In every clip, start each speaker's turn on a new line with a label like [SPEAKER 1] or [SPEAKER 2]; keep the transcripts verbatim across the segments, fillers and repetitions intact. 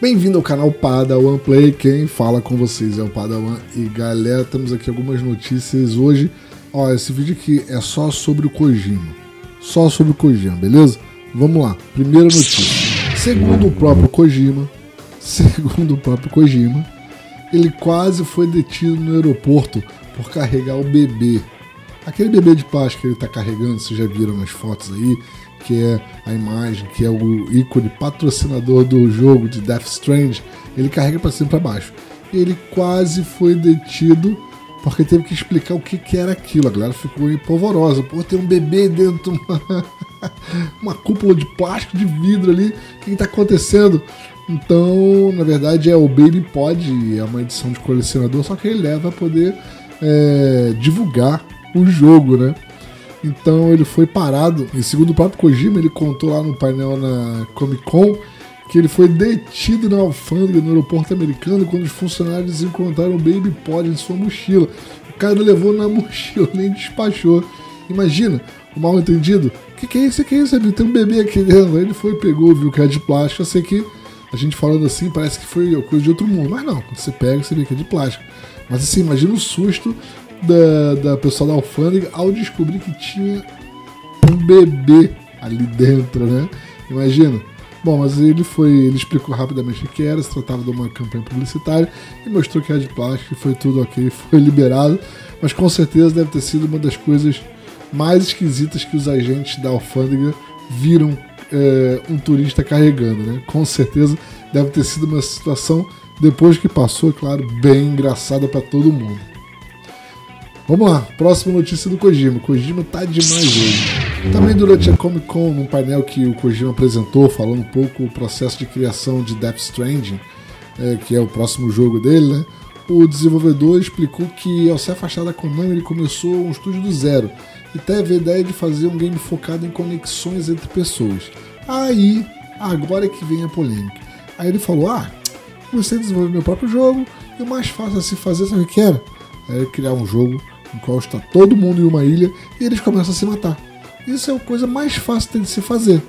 [SPEAKER 1] Bem-vindo ao canal Padawan Play, quem fala com vocês é o Padawan. E galera, temos aqui algumas notícias hoje. Ó, esse vídeo aqui é só sobre o Kojima, só sobre o Kojima, beleza? Vamos lá, primeira notícia. Segundo o próprio Kojima, segundo o próprio Kojima, ele quase foi detido no aeroporto por carregar o bebê. Aquele bebê de plástico que ele tá carregando, vocês já viram nas fotos aí, que é a imagem, que é o ícone patrocinador do jogo de Death Stranding, ele carrega para cima e para baixo. E ele quase foi detido porque teve que explicar o que, que era aquilo. A galera ficou empolvorosa. Pô, tem um bebê dentro de uma, uma cúpula de plástico, de vidro ali. O que está acontecendo? Então, na verdade, é o Baby Pod, é uma edição de colecionador, só que ele leva a poder é, divulgar o jogo, né? Então ele foi parado, e segundo o próprio Kojima, ele contou lá no painel na Comic Con que ele foi detido na alfândega no aeroporto americano quando os funcionários encontraram o Baby Pod em sua mochila. O cara levou na mochila, nem despachou. Imagina, o mal entendido, o que, que é isso? O que é isso? Tem um bebê aqui dentro. Aí ele foi, pegou, viu que é de plástico. Eu sei que a gente falando assim parece que foi coisa de outro mundo, mas não, quando você pega, você vê que é de plástico. Mas assim, imagina o susto Da, da pessoa da alfândega ao descobrir que tinha um bebê ali dentro, né? Imagina. Bom, mas ele foi, ele explicou rapidamente o que era, se tratava de uma campanha publicitária e mostrou que era de plástico e foi tudo ok, foi liberado, mas com certeza deve ter sido uma das coisas mais esquisitas que os agentes da alfândega viram é, um turista carregando, né? Com certeza deve ter sido uma situação, depois que passou, claro, bem engraçada para todo mundo. Vamos lá, próxima notícia do Kojima. Kojima tá demais hoje. Também durante a Comic Con, num painel que o Kojima apresentou, falando um pouco o processo de criação de Death Stranding, é, que é o próximo jogo dele, né? O desenvolvedor explicou que ao se afastar da Konami ele começou um estúdio do zero e teve a ideia de fazer um game focado em conexões entre pessoas. Aí, agora é que vem a polêmica. Aí ele falou, ah, comecei a desenvolver meu próprio jogo e o mais fácil a se fazer, sabe o que era? É criar um jogo em qual está todo mundo em uma ilha e eles começam a se matar. Isso é a coisa mais fácil de se fazer.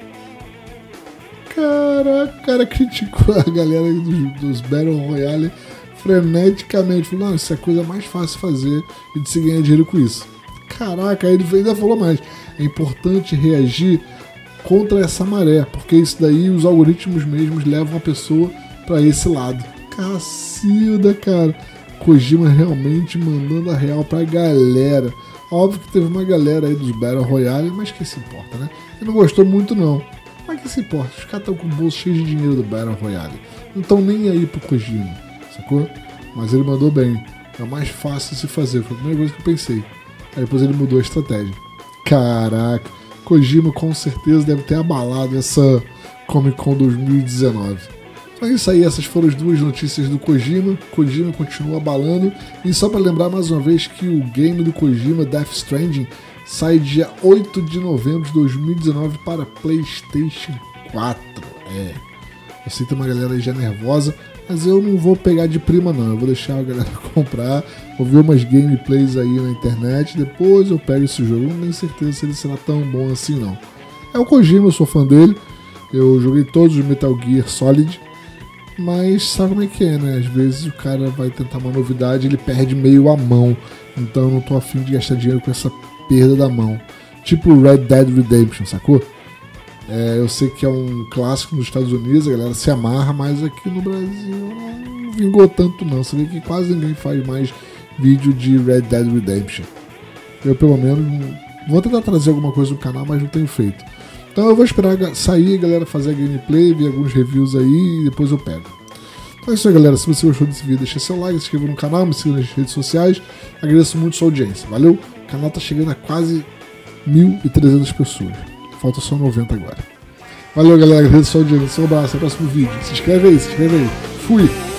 [SPEAKER 1] Caraca, o cara criticou a galera dos, dos Battle Royale freneticamente. Falou, não, isso é a coisa mais fácil de fazer e de se ganhar dinheiro com isso. Caraca, aí ele ainda falou mais. É importante reagir contra essa maré, porque isso daí os algoritmos mesmos levam a pessoa para esse lado. Cacilda, cara. Kojima realmente mandando a real pra galera. Óbvio que teve uma galera aí dos Battle Royale, mas que se importa, né? Ele não gostou muito não. Mas que se importa? Os caras estão com o bolso cheio de dinheiro do Battle Royale. Não estão nem aí pro Kojima, sacou? Mas ele mandou bem. É mais fácil de se fazer. Foi a primeira coisa que eu pensei. Aí depois ele mudou a estratégia. Caraca. Kojima com certeza deve ter abalado essa Comic Con dois mil e dezenove. É isso aí, essas foram as duas notícias do Kojima. Kojima continua abalando. E só para lembrar mais uma vez que o game do Kojima, Death Stranding, sai dia oito de novembro de dois mil e dezenove para PlayStation quatro. É, eu sei que tem uma galera aí já nervosa, mas eu não vou pegar de prima não. Eu vou deixar a galera comprar, vou ver umas gameplays aí na internet, depois eu pego esse jogo. Não tenho certeza se ele será tão bom assim não. É o Kojima, eu sou fã dele. Eu joguei todos os Metal Gear Solid. Mas sabe como é que é, né? Às vezes o cara vai tentar uma novidade e ele perde meio a mão. Então eu não tô afim de gastar dinheiro com essa perda da mão. Tipo Red Dead Redemption, sacou? É, eu sei que é um clássico nos Estados Unidos, a galera se amarra, mas aqui no Brasil não vingou tanto não. Você vê que quase ninguém faz mais vídeo de Red Dead Redemption. Eu pelo menos vou tentar trazer alguma coisa no canal, mas não tenho feito. Então eu vou esperar sair, a galera fazer a gameplay, ver alguns reviews aí e depois eu pego. Então é isso aí, galera. Se você gostou desse vídeo, deixa seu like, se inscreva no canal, me siga nas redes sociais. Agradeço muito a sua audiência. Valeu? O canal tá chegando a quase mil e trezentas pessoas. Falta só noventa agora. Valeu, galera. Agradeço a sua audiência. Um abraço. Até o próximo vídeo. Se inscreve aí, se inscreve aí. Fui!